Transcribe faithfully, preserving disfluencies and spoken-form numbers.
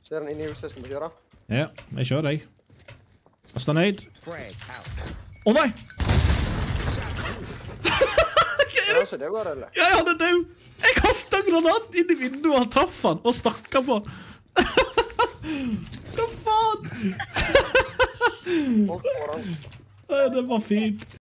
Ser den inn i huset, skal vi kjøre? Ja, jeg kjører deg. Kasta ned. Å nei! Er det så det går, eller? Ja, han er død! Jeg kastet granat inn i vinduet, han traff han, og stakk han på. Hva faen? Folk foran. Det var fint.